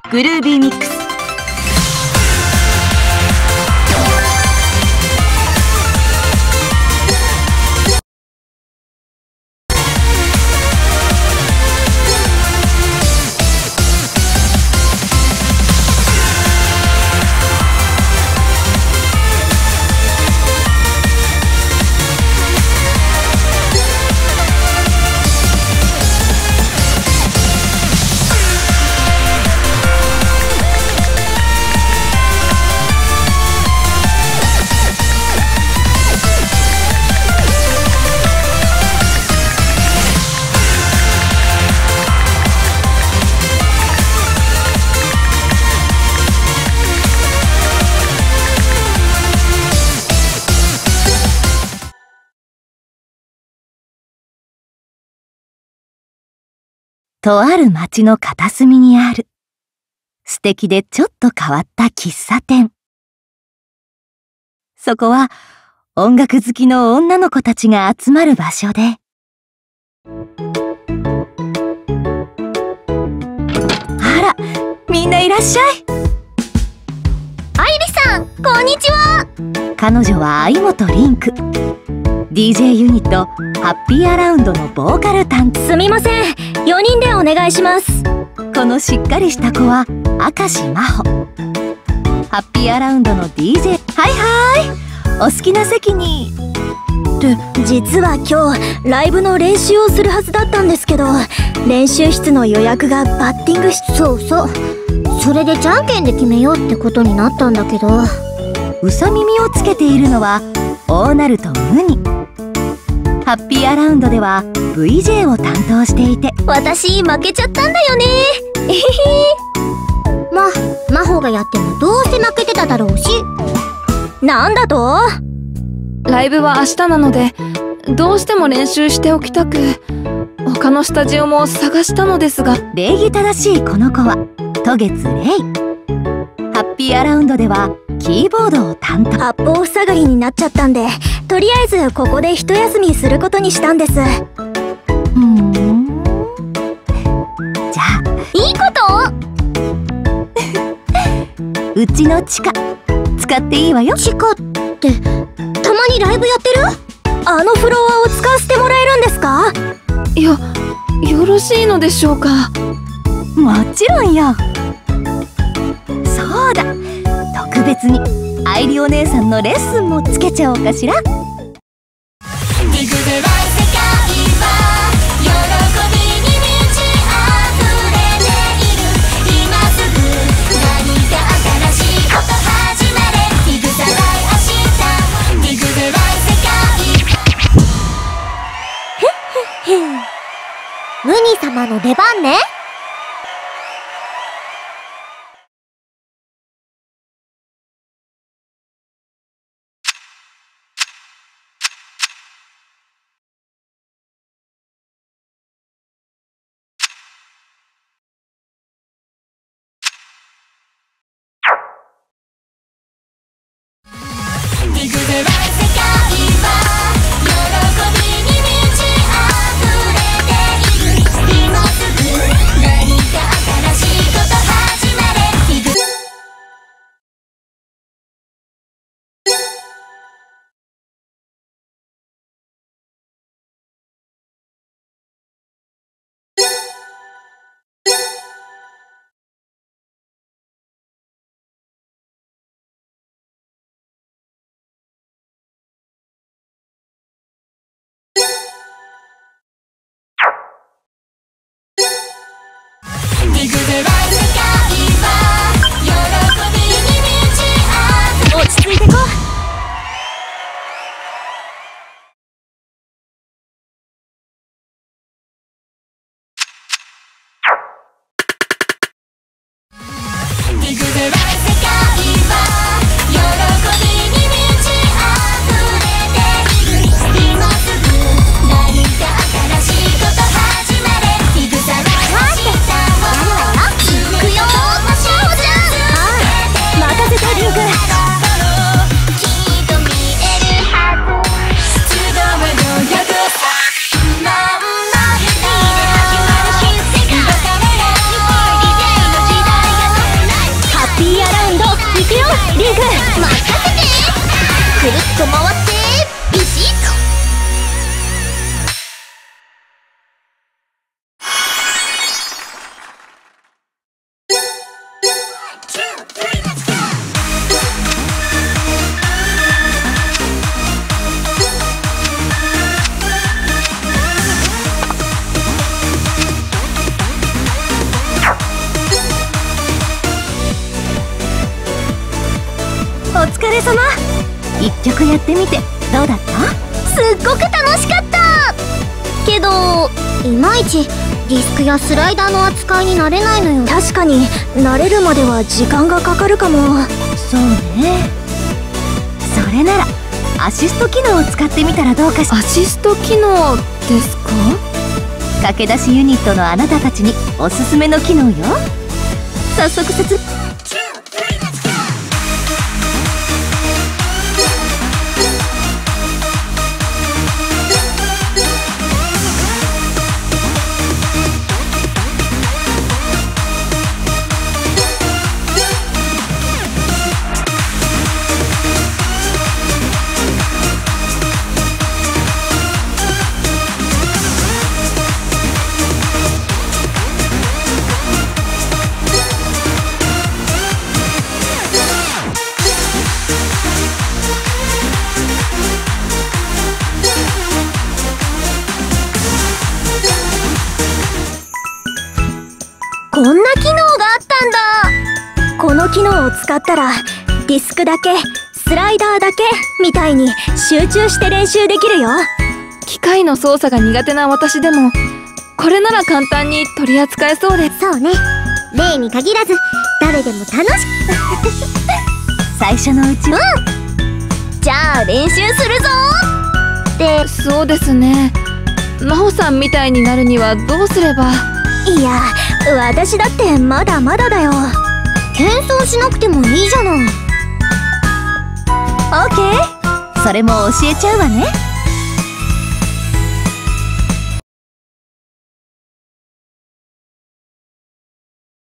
グルービーミックス。とある町の片隅にある素敵でちょっと変わった喫茶店。そこは音楽好きの女の子たちが集まる場所で、あら、みんないらっしゃい。 愛理さん、こんにちは。 彼女は相本凛子、DJ ユニットハッピーアラウンドのボーカル担当。 すみません、4人でお願いします。 このしっかりした子は明石真帆。ハッピーアラウンドの DJ。 はいはい、お好きな席に。 実は今日ライブの練習をするはずだったんですけど、練習室の予約がバッティング室。そうそう、それでじゃんけんで決めようってことになったんだけど。 うさ耳をつけているのは大鳴門ムニ。ハッピーアラウンドでは VJ を担当していて、 私負けちゃったんだよね。えへへ。真帆がやってもどうせ負けてただろうし。なんだと？ ライブは明日なので、どうしても練習しておきたく、他のスタジオも探したのですが。 礼儀正しいこの子は渡月レイ。ハッピーアラウンドではキーボードを担当。 八方塞がりになっちゃったんで、とりあえずここで一休みすることにしたんです。じゃあいいこと？ うちの地下使っていいわよ。 地下ってたまにライブやってる？あのフロアを使わせてもらえるんですか？ いや、よろしいのでしょうか。 もちろんよ。そうだ、特別に愛理お姉さんのレッスンもつけちゃおうかしら。 ムニ様の出番ね。落ち着いてこう。 るっと回ってビシッ。 お疲れ様。一曲やってみてどうだった？ すっごく楽しかったけど、いまいちディスクやスライダーの扱いになれないのよ。 確かに慣れるまでは時間がかかるかも。そうね。それならアシスト機能を使ってみたらどうかしら。 アシスト機能ですか？ 駆け出しユニットのあなたたちにおすすめの機能よ。早速こんな機能があったんだ。この機能を使ったらディスクだけスライダーだけみたいに集中して練習できるよ。 機械の操作が苦手な私でもこれなら簡単に取り扱えそうです。 そうね。例に限らず誰でも楽しく最初のうちはじゃあ練習するぞって。 そうですね。真帆さんみたいになるにはどうすれば。 いや、私だってまだまだだよ。謙遜しなくてもいいじゃない。 オーケー。それも教えちゃうわね。